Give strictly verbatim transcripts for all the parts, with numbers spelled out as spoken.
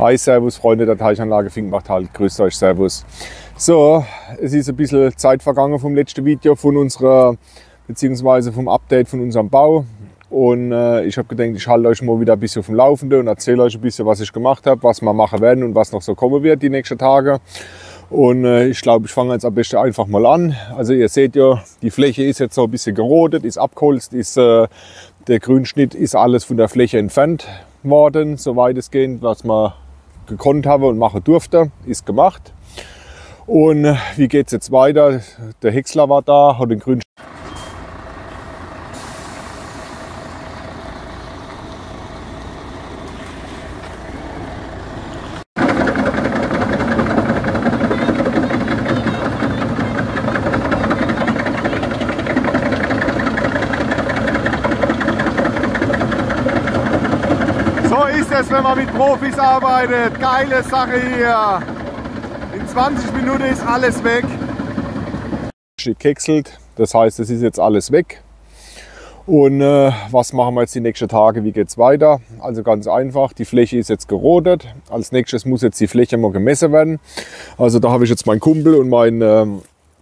Hi, Servus, Freunde der Teichanlage Finkbachtal, grüßt euch, Servus. So, es ist ein bisschen Zeit vergangen vom letzten Video von unserer, beziehungsweise vom Update von unserem Bau. Und äh, ich habe gedacht, ich halte euch mal wieder ein bisschen auf dem Laufenden und erzähle euch ein bisschen, was ich gemacht habe, was wir machen werden und was noch so kommen wird die nächsten Tage. Und äh, ich glaube, ich fange jetzt am besten einfach mal an. Also ihr seht ja, die Fläche ist jetzt so ein bisschen gerodet, ist abgeholzt, ist, äh, der Grünschnitt ist alles von der Fläche entfernt worden, soweit es geht, was man gekonnt habe und machen durfte, ist gemacht. Und äh, wie geht es jetzt weiter? Der Häcksler war da, hat den Grünschnitt. Wenn man mit Profis arbeitet. Geile Sache hier. In zwanzig Minuten ist alles weg. Gehäckselt, das heißt, es ist jetzt alles weg. Und äh, was machen wir jetzt die nächsten Tage? Wie geht es weiter? Also ganz einfach, die Fläche ist jetzt gerodet. Als nächstes muss jetzt die Fläche mal gemessen werden. Also da habe ich jetzt meinen Kumpel und meinen ähm,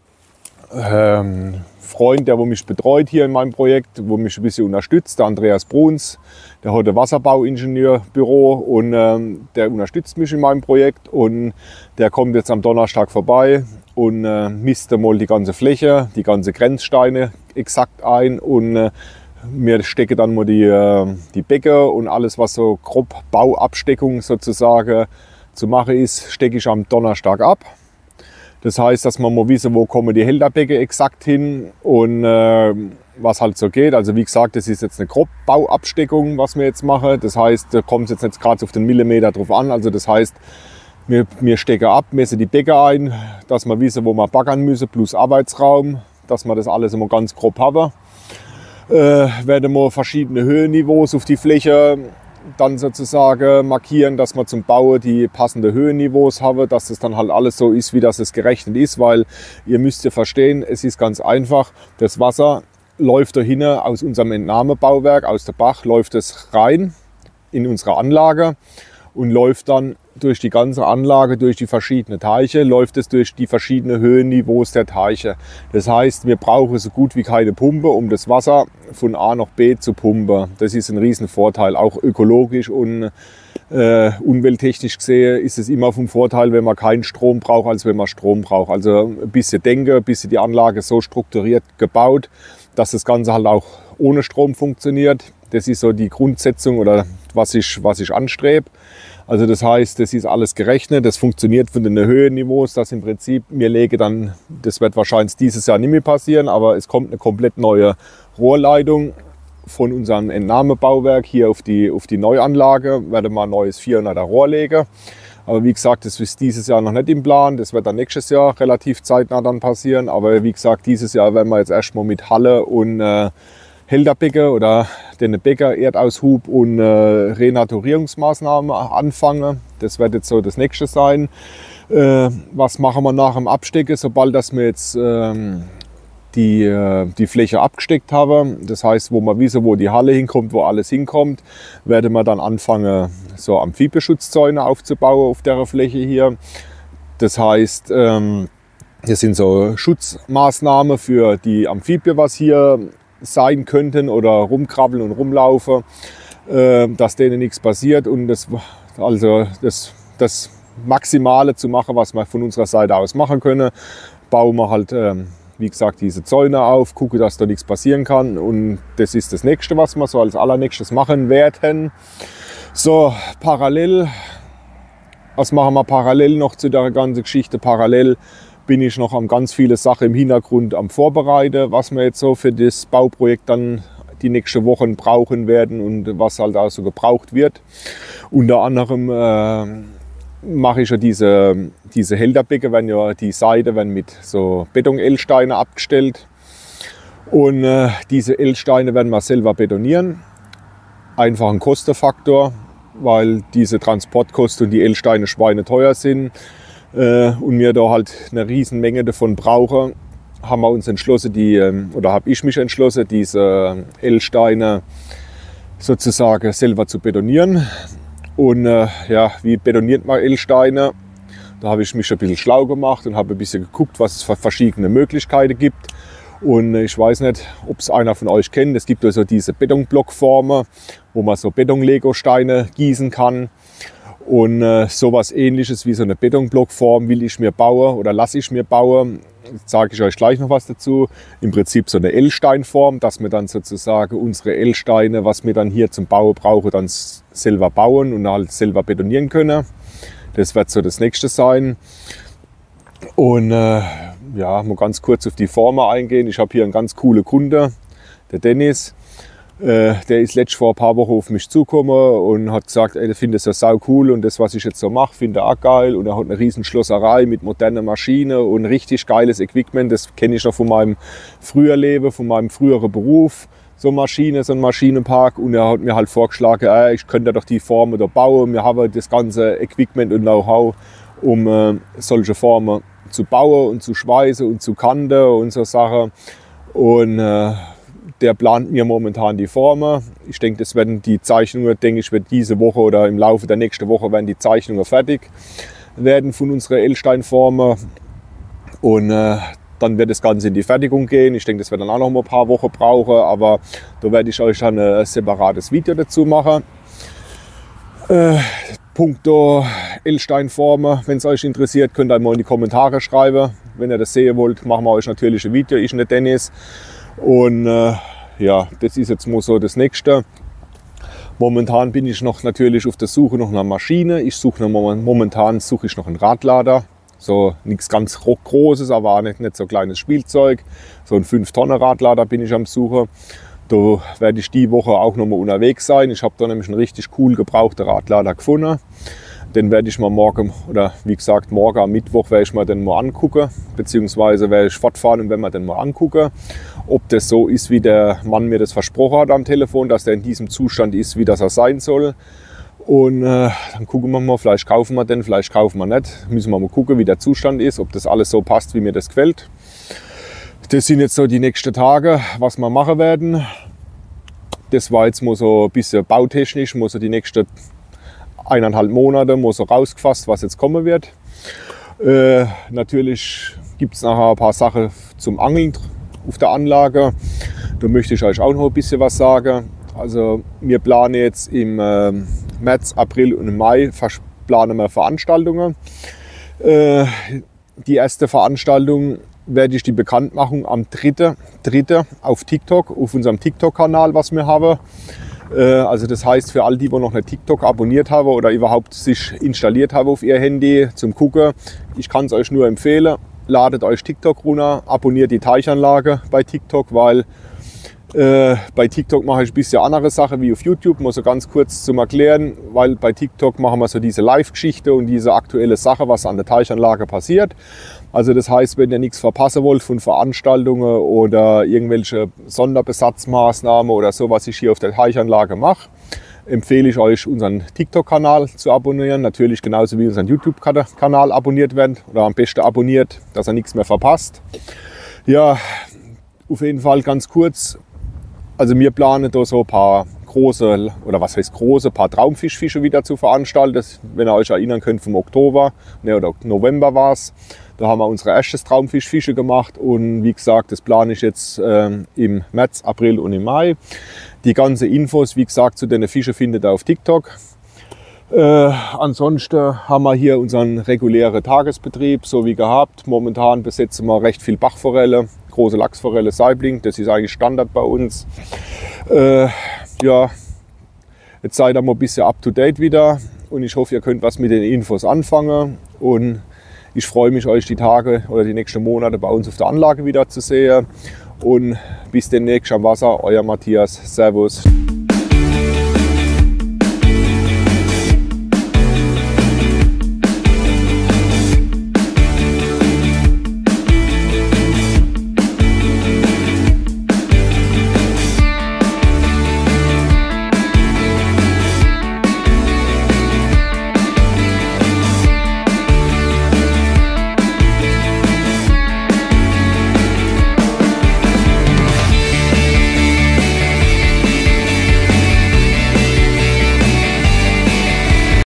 ähm, Freund, der wo mich betreut hier in meinem Projekt, wo mich ein bisschen unterstützt, der Andreas Bruns, der hat ein Wasserbauingenieurbüro und ähm, der unterstützt mich in meinem Projekt und der kommt jetzt am Donnerstag vorbei und äh, misst mal die ganze Fläche, die ganze Grenzsteine exakt ein und äh, mir stecke dann mal die, äh, die Bäcke und alles, was so grob Bauabsteckung sozusagen zu machen ist, stecke ich am Donnerstag ab. Das heißt, dass man mal wissen, wo kommen die Hälterbäcke exakt hin und äh, was halt so geht. Also wie gesagt, das ist jetzt eine Grobbauabsteckung, was wir jetzt machen. Das heißt, da kommt es jetzt nicht gerade auf den Millimeter drauf an. Also das heißt, wir, wir stecken ab, messen die Bäcke ein, dass wir wissen, wo wir baggern müssen, plus Arbeitsraum, dass wir das alles immer ganz grob haben. Äh, werden wir verschiedene Höhenniveaus auf die Fläche dann sozusagen markieren, dass wir zum Bauen die passenden Höhenniveaus haben, dass das dann halt alles so ist, wie das es gerechnet ist, weil ihr müsst ja verstehen, es ist ganz einfach, das Wasser läuft da hinten aus unserem Entnahmebauwerk, aus der Bach, läuft es rein in unsere Anlage und läuft dann durch die ganze Anlage, durch die verschiedenen Teiche, läuft es durch die verschiedenen Höhenniveaus der Teiche. Das heißt, wir brauchen so gut wie keine Pumpe, um das Wasser von A nach B zu pumpen. Das ist ein riesen Vorteil, auch ökologisch und äh, umwelttechnisch gesehen ist es immer vom Vorteil, wenn man keinen Strom braucht, als wenn man Strom braucht. Also ein bisschen denken, ein bisschen die Anlage so strukturiert gebaut, dass das Ganze halt auch ohne Strom funktioniert. Das ist so die Grundsetzung oder was ich, was ich anstrebe. Also das heißt, das ist alles gerechnet, das funktioniert von den Höhenniveaus, das im Prinzip, mir lege dann, das wird wahrscheinlich dieses Jahr nicht mehr passieren, aber es kommt eine komplett neue Rohrleitung von unserem Entnahmebauwerk hier auf die, auf die Neuanlage, werde mal ein neues vierhunderter Rohr legen. Aber wie gesagt, das ist dieses Jahr noch nicht im Plan, das wird dann nächstes Jahr relativ zeitnah dann passieren, aber wie gesagt, dieses Jahr werden wir jetzt erstmal mit Halle und äh, Hälterbäcke oder den Bäcker, Erdaushub und äh, Renaturierungsmaßnahmen anfangen. Das wird jetzt so das nächste sein. Äh, was machen wir nach dem Abstecken, sobald dass wir jetzt ähm, die, äh, die Fläche abgesteckt haben. Das heißt, wo wir wissen, wo die Halle hinkommt, wo alles hinkommt, werden wir dann anfangen, so Amphibienschutzzäune aufzubauen auf der Fläche hier. Das heißt, ähm, das sind so Schutzmaßnahmen für die Amphibien, was hier sein könnten oder rumkrabbeln und rumlaufen, äh, dass denen nichts passiert und das, also das, das Maximale zu machen, was wir von unserer Seite aus machen können, bauen wir halt, äh, wie gesagt, diese Zäune auf, gucke, dass da nichts passieren kann und das ist das Nächste, was wir so als allernächstes machen werden. So, parallel, was machen wir parallel noch zu der ganzen Geschichte? Parallel bin ich noch an ganz viele Sachen im Hintergrund am Vorbereiten, was wir jetzt so für das Bauprojekt dann die nächsten Wochen brauchen werden und was halt auch so gebraucht wird. Unter anderem äh, mache ich ja diese, diese Hälterbäcke, werden ja die Seite werden mit so Beton-L-Steine abgestellt und äh, diese L-Steine werden wir selber betonieren. Einfach ein Kostenfaktor, weil diese Transportkosten und die L-Steine schweineteuer sind. Und wir da halt eine riesen Menge davon brauchen, haben wir uns entschlossen, die, oder habe ich mich entschlossen, diese L-Steine sozusagen selber zu betonieren. Und äh, ja, wie betoniert man L-Steine? Da habe ich mich ein bisschen schlau gemacht und habe ein bisschen geguckt, was es für verschiedene Möglichkeiten gibt. Und ich weiß nicht, ob es einer von euch kennt. Es gibt also diese Betonblockformen, wo man so Beton-Lego-Steine gießen kann. Und äh, sowas Ähnliches wie so eine Betonblockform will ich mir bauen oder lasse ich mir bauen. Jetzt sage ich euch gleich noch was dazu. Im Prinzip so eine L-Steinform, dass wir dann sozusagen unsere L-Steine, was wir dann hier zum Bauen brauchen, dann selber bauen und halt selber betonieren können. Das wird so das nächste sein. Und äh, ja, mal ganz kurz auf die Formen eingehen. Ich habe hier einen ganz coolen Kunde, der Dennis. Äh, der ist letzt vor ein paar Wochen auf mich zugekommen und hat gesagt, ey, der findet es ja sau cool und das, was ich jetzt so mache, finde er auch geil. Und er hat eine riesen Schlosserei mit moderner Maschine und richtig geiles Equipment. Das kenne ich noch von meinem früheren Leben, von meinem früheren Beruf. So eine Maschine, so ein Maschinenpark. Und er hat mir halt vorgeschlagen, ey, ich könnte doch die Formen da bauen. Wir haben das ganze Equipment und Know-how, um äh, solche Formen zu bauen und zu schweißen und zu kanten und so Sachen. Und äh, der plant mir momentan die Formen. Ich denke, das werden die Zeichnungen, denke ich, wird diese Woche oder im Laufe der nächsten Woche werden die Zeichnungen fertig werden von unserer L-Steinformen. Und äh, dann wird das Ganze in die Fertigung gehen. Ich denke, das wird dann auch noch mal ein paar Wochen brauchen, aber da werde ich euch dann ein separates Video dazu machen. Äh, Punkto L-Steinformen, wenn es euch interessiert, könnt ihr mal in die Kommentare schreiben. Wenn ihr das sehen wollt, machen wir euch natürlich ein Video, ich und der Dennis. Und äh, ja, das ist jetzt mal so das Nächste. Momentan bin ich noch natürlich auf der Suche nach einer Maschine. Ich suche noch, momentan suche ich noch einen Radlader. So nichts ganz Großes, aber auch nicht, nicht so kleines Spielzeug. So ein fünf Tonnen Radlader bin ich am Suchen. Da werde ich die Woche auch noch mal unterwegs sein. Ich habe da nämlich einen richtig cool gebrauchten Radlader gefunden. Den werde ich mal morgen, oder wie gesagt, morgen am Mittwoch werde ich mir den mal angucken. Beziehungsweise werde ich fortfahren und werde mir den mal angucken, ob das so ist, wie der Mann mir das versprochen hat am Telefon, dass der in diesem Zustand ist, wie das er sein soll. Und äh, dann gucken wir mal, vielleicht kaufen wir den, vielleicht kaufen wir nicht. Müssen wir mal gucken, wie der Zustand ist, ob das alles so passt, wie mir das gefällt. Das sind jetzt so die nächsten Tage, was wir machen werden. Das war jetzt mal so ein bisschen bautechnisch, mal so die nächsten eineinhalb Monate mal so rausgefasst, was jetzt kommen wird. Äh, natürlich gibt es nachher ein paar Sachen zum Angeln auf der Anlage. Da möchte ich euch auch noch ein bisschen was sagen. Also wir planen jetzt im äh, März, April und im Mai planen wir Veranstaltungen. Äh, die erste Veranstaltung werde ich die Bekanntmachung am dritten dritten auf TikTok, auf unserem TikTok-Kanal, was wir haben. Äh, also das heißt, für all die, die noch nicht TikTok abonniert haben oder überhaupt sich installiert haben auf ihr Handy zum Gucken, ich kann es euch nur empfehlen, ladet euch TikTok runter, abonniert die Teichanlage bei TikTok, weil äh, bei TikTok mache ich ein bisschen andere Sachen wie auf YouTube, muss so ganz kurz zum Erklären, weil bei TikTok machen wir so diese Live-Geschichte und diese aktuelle Sache, was an der Teichanlage passiert. Also das heißt, wenn ihr nichts verpassen wollt von Veranstaltungen oder irgendwelche Sonderbesatzmaßnahmen oder so, was ich hier auf der Teichanlage mache, empfehle ich euch, unseren TikTok-Kanal zu abonnieren. Natürlich genauso wie unseren YouTube-Kanal abonniert werden oder am besten abonniert, dass ihr nichts mehr verpasst. Ja, auf jeden Fall ganz kurz. Also wir planen da so ein paar große, oder was heißt große, paar Traumfischfische wieder zu veranstalten. Das, wenn ihr euch erinnern könnt, vom Oktober, ne, oder November war es. Da haben wir unsere erstes Traumfischfische gemacht und wie gesagt, das plane ich jetzt ähm, im März, April und im Mai. Die ganzen Infos, wie gesagt, zu den Fischen findet ihr auf TikTok. Äh, ansonsten haben wir hier unseren regulären Tagesbetrieb, so wie gehabt. Momentan besetzen wir recht viel Bachforelle, große Lachsforelle, Saibling. Das ist eigentlich Standard bei uns. Äh, ja, jetzt seid ihr mal ein bisschen up to date wieder und ich hoffe, ihr könnt was mit den Infos anfangen. Und ich freue mich, euch die Tage oder die nächsten Monate bei uns auf der Anlage wieder zu sehen. Und bis demnächst am Wasser, euer Matthias. Servus.